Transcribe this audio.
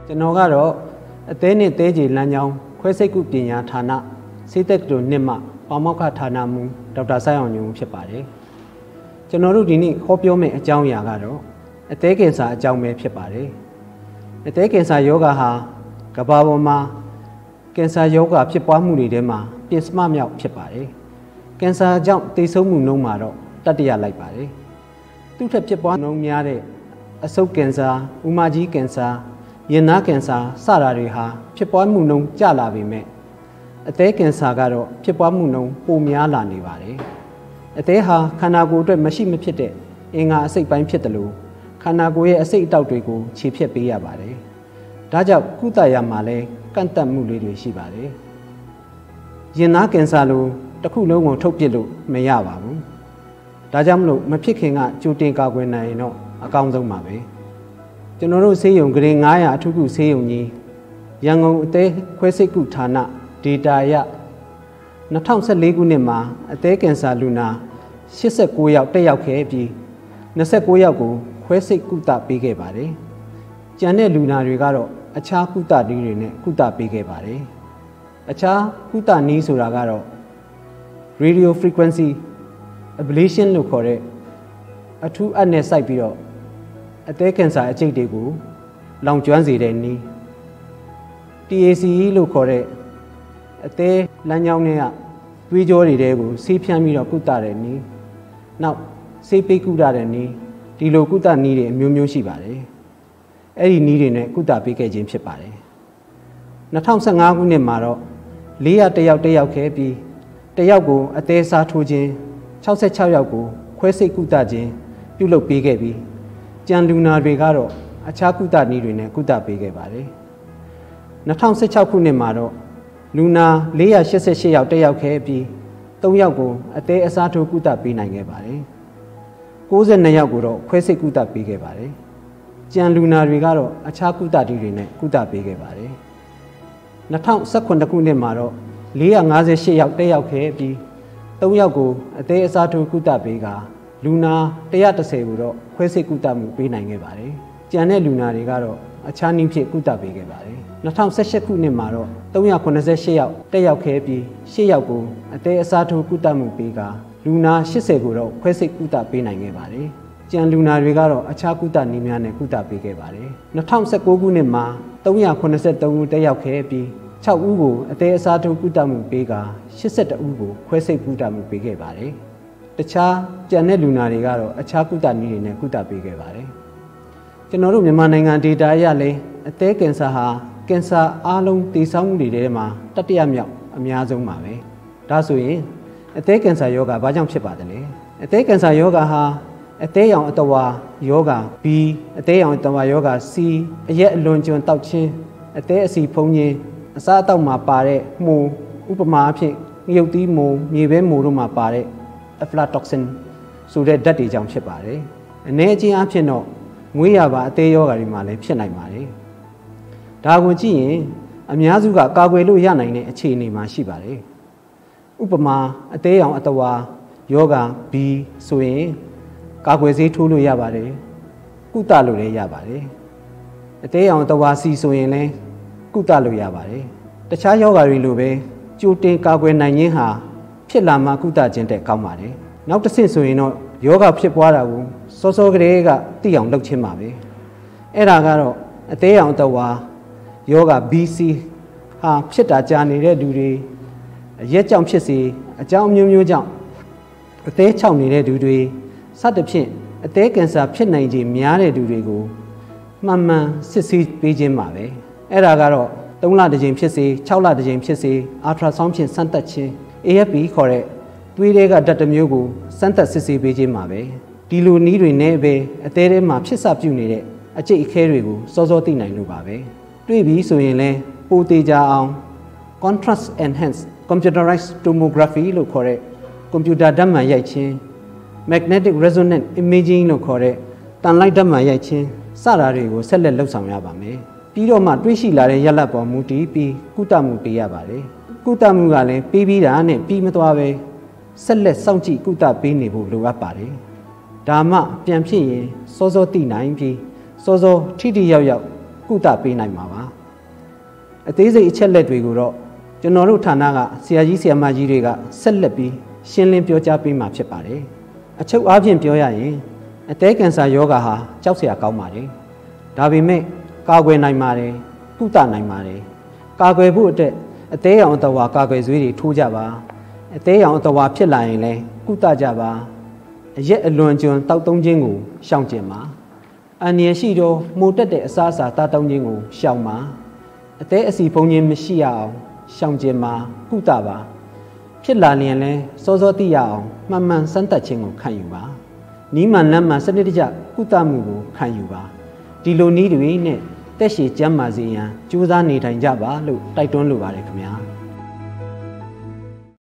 ကျွန်တော်ကတော့အသေးနဲ့သေးကြီးလမ်းကြောင်းခွဲစိတ်ကုပညာဌာနစေတက္ကသိုလ်နှစ်မှပါမောက္ခဌာနမှူးဒေါက်တာဆိုင်းအောင်ညွန့်ဖြစ်ပါတယ်ကျွန်တော်တို့ဒီနေ့ဟောပြောမယ့်အကြောင်းအရာကတော့အသေးကင်ဆာအကြောင်းပဲဖြစ်ပါတယ်အသေးကင်ဆာယောဂဟာကမ္ဘာပေါ်မှာကင်ဆာယောဂဖြစ်ပွားမှုတွေထဲမှာပင်စမမြောက်ဖြစ်ပါတယ်ကင်ဆာကြောင့်သေဆုံးမှုနှုန်းမှာတော့တတိယလိုက်ပါတယ်သူ့ထက်ဖြစ်ပွားနှုန်းများတဲ့အဆုတ်ကင်ဆာဥမာကြီးကင်ဆာရင်နာကင်ဆာစတာတွေဟာဖြစ်ပွားမှုနှုန်းကျလာပေမဲ့အသေးကင်ဆာကတော့ဖြစ်ပွားမှုနှုန်းပိုများလာနေပါတယ်အသေးဟာခန္ဓာကိုယ်အတွက်မရှိမဖြစ်တဲ့အင်္ဂါအစိတ်ပိုင်းဖြစ်တယ်လို့ခန္ဓာကိုယ်ရဲ့အစိတ်အတောက်တွေကိုခြေဖြတ်ပေးရပါတယ်ဒါကြောင့်ကုသရမှာလဲကန့်သတ်မှုလေးတွေရှိပါတယ်ရင်နာကင်ဆာလိုတစ်ခုလုံးကိုထုတ်ပစ်လို့မရပါဘူးဒါကြောင့်မလို့မဖြစ်ခင်ကကြိုတင်ကာကွယ်နိုင်ရင်တော့အကောင်းဆုံးပါပဲကျွန်တော်တို့ဆေးရုံဂရေ900အထူးကုဆေးရုံကြီးရန်ကုန်အသေးခွဲစိတ်ကုဌာနဒေတာရ2014ခုနှစ်မှာအသေးကင်ဆာလူနာ89ယောက်တက်ရောက်ခဲ့ပြီး29ယောက်ကိုခွဲစိတ်ကုသပေးခဲ့ပါတယ်ကျန်တဲ့လူနာတွေကတော့အခြားကုသနည်းတွေနဲ့ကုသပေးခဲ့ပါတယ်အခြားကုသနည်းဆိုတာကတော့ radio frequency ablation လို့ခေါ်တဲ့အထူးအပ်နဲ့စိုက်ပြီးတော့အသေးကင်ဆာအကျိတ်တွေကိုလောင်ကျွမ်းစေတဲ့နည်း TACE လို့ခေါ်တဲ့အသေးလမ်းကြောင်းတွေကသွေးကြောတွေတဲကိုဆေးဖြန်းပြီးတော့ကုသတဲ့နည်းနောက်ဆေးပိတ်ကုသတဲ့နည်းဒီလိုကုသနည်းတွေအမျိုးမျိုးရှိပါတယ်အဲ့ဒီနည်းတွေနဲ့ကုသပေးခဲ့ခြင်းဖြစ်ပါတယ်2015ခုနှစ်မှာတော့400တယောက်တက်ရောက်ခဲ့ပြီးတယောက်ကိုအသေးစားထိုးခြင်း66ယောက်ကိုခွဲစိတ်ကုသခြင်းပြုလုပ်ပေးခဲ့ပြီးကြံလူနာတွေကတော့အခြားကုသနည်းတွေနဲ့ကုသပေးခဲ့ပါတယ်2016ခုနှစ်မှာတော့လူနာ488ယောက်တက်ရောက်ခဲ့ပြီး3ယောက်ကိုအသေးအစားထိုးကုသပေးနိုင်ခဲ့ပါတယ်92ယောက်ကိုတော့ခွဲစိတ်ကုသပေးခဲ့ပါတယ်ကြံလူနာတွေကတော့အခြားကုသနည်းတွေနဲ့ကုသပေးခဲ့ပါတယ်2019ခုနှစ်မှာတော့458ယောက်တက်ရောက်ခဲ့ပြီး3ယောက်ကိုအသေးအစားထိုးကုသပေးကလူနာ130ကိုတော့ခွဲစိတ်ကုသမှုပေးနိုင်ခဲ့ပါတယ်။ကျန်တဲ့လူနာတွေကတော့အခြားနည်းဖြင့်ကုသပေးခဲ့ပါတယ်။2018ခုနှစ်မှာတော့388ယောက်တက်ရောက်ခဲ့ပြီး10ယောက်ကိုအသေးအစားထိုးကုသမှုပေးကလူနာ80ကိုတော့ခွဲစိတ်ကုသပေးနိုင်ခဲ့ပါတယ်။ကျန်လူနာတွေကတော့အခြားကုသနည်းများနဲ့ကုသပေးခဲ့ပါတယ်။2019ခုနှစ်မှာ383ဦးတက်ရောက်ခဲ့ပြီး6ဦးကိုအသေးအစားထိုးကုသမှုပေးက82ဦးကိုခွဲစိတ်ကုသမှုပေးခဲ့ပါတယ်။တခြားကျန်တဲ့လူနာတွေကတော့အခြားကုသနည်းတွေနဲ့ကုသပေးခဲ့ပါတယ်။ကျွန်တော်တို့မြန်မာနိုင်ငံဒေတာအရလဲအသေးကင်ဆာဟာကင်ဆာအားလုံးတည်ဆောက်မှုတွေထဲမှာတတိယမြောက်အများဆုံးပါပဲ။ဒါဆိုရင်အသေးကင်ဆာယောဂဘာကြောင့်ဖြစ်ပါသလဲ။အသေးကင်ဆာယောဂဟာအသေးရောင်အတဝါယောဂ B အသေးရောင်အတဝါယောဂ C အရက်အလွန်ကျွံတောက်ခြင်းအသေးအစီဖုံးခြင်းအစားအသောက်မှာပါတဲ့မှုဥပမာအဖြစ်ငရုတ်သီးမှုမြေပဲမှုတို့မှာပါတဲ့ aflatoxin ဆိုတဲ့ဓာတ်တွေကြောင့်ဖြစ်ပါတယ်။အနေအချင်းအဖြစ်တော့ငွေရပါအသေးယောဂါတွေမှာလည်းဖြစ်နိုင်ပါတယ်။ဒါကိုကြည့်ရင်အများစုကကာကွယ်လို့ရနိုင်တဲ့အခြေအနေမှာရှိပါတယ်။ဥပမာအသေးရောင်အတဝါယောဂါ B ဆိုရင်ကာကွယ်ဆေးထိုးလို့ရပါတယ်။ကုသလို့လည်းရပါတယ်။အသေးရောင်အတဝါ C ဆိုရင်လည်းကုသလို့ရပါတယ်။တခြားယောဂါတွေလိုပဲကြိုတင်ကာကွယ်နိုင်ခြင်းဟာဖြစ်လာမှကုသခြင်းတဲ့ကောင်းပါတယ်။နောက်တစ်ဆင့်ဆိုရင်တော့ယောဂဖြစ်ပွားတာကိုစောစောကလေးကသိအောင်လုပ်ခြင်းပါပဲ။အဲ့ဒါကတော့အသေးရောင်တဝါယောဂ BC ဟာဖြစ်တာကြာနေတဲ့လူတွေရက်ကြောင့်ဖြစ်စေအကြောင်းမျိုးမျိုးကြောင့်အသေးချောက်နေတဲ့လူတွေစသဖြင့်အသေးကင်ဆာဖြစ်နိုင်ခြင်းများတဲ့လူတွေကိုမှန်မှန်စစ်ဆေးပေးခြင်းပါပဲ။အဲ့ဒါကတော့3လတစ်ကြိမ်ဖြစ်စေ6လတစ်ကြိမ်ဖြစ်စေအာထရာဆောင်းဖြင့်စမ်းသပ်ခြင်း AFP ခေါ်တဲ့သွေးတွေကဓာတ်တစ်မျိုးကိုစမ်းသပ်စစ်ဆေးပေးခြင်းပါပဲဒီလိုနည်းတွေနဲ့ပဲအသေးထဲမှာဖြစ်စပြုနေတဲ့အကျိတ်အခဲတွေကိုစောစောသိနိုင်လို့ပါပဲတွေ့ပြီဆိုရင်လဲပိုသေးကြအောင် contrast enhanced computerized tomography လို့ခေါ်တဲ့ကွန်ပျူတာဓာတ်မှန်ရိုက်ခြင်း magnetic resonance imaging လို့ခေါ်တဲ့တန်လိုက်ဓာတ်မှန်ရိုက်ခြင်းစတာတွေကိုဆက်လက်လုပ်ဆောင်ရပါမယ်ပြီးတော့မှတွေးရှိလာတဲ့ရလဒ်ပေါ်မူတည်ပြီးကုသမှုပေးရပါတယ်ကုသမှုကလည်းပြီးတာနဲ့ပြီးမသွားပဲဆက်လက်စောင့်ကြည့်ကုသပေးနေဖို့လိုအပ်ပါတယ်ဒါမှပြန်ဖြစ်ရင်စောစောသိနိုင်ပြီးစောစောထိထိရောက်ရောက်ကုသပေးနိုင်မှာပါအသေးစိတ်အချက်လက်တွေကိုတော့ကျွန်တော်တို့ဌာနကဆရာကြီးဆရာမကြီးတွေကဆက်လက်ပြီးရှင်းလင်းပြောကြားပေးမှာဖြစ်ပါတယ်အချုပ်အားဖြင့်ပြောရရင်အသည်းကင်ဆာရောဂါဟာကြောက်စရာကောင်းပါတယ်ဒါပေမဲ့ကာကွယ်နိုင်ပါတယ်ကုသနိုင်ပါတယ်ကာကွယ်ဖို့အတွက်အသည်းရောင်အတဝါကာကွယ်ဆေးတွေထိုးကြပါအသည်းရောင်အတဝါဖြစ်လာရင်လည်းကုသကြပါအရက်အလွန်ကျွံတောက်သုံးခြင်းကိုရှောင်ကျင်ပါအန္တရာယ်ရှိသောမှုတက်တဲ့အစားအစာတားတောင်းခြင်းကိုရှောင်ပါအသည်းအစီဖုံးခြင်းမရှိရအောင်ရှောင်ကျင်ပါကုသပါဖြစ်လာလျင်လဲစောစောသိရအောင်မှန်မှန်စမ်းသပ်ခြင်းကိုခံယူပါနီးမှန်လမ်းမှန်စနစ်တကျကုသမှုကိုခံယူပါဒီလိုနည်းတွေနဲ့တက်ရှည်ကျန်းမာစေရန်ကြိုးစားနေထိုင်ကြပါလို့တိုက်တွန်းလိုပါတယ်ခင်ဗျာ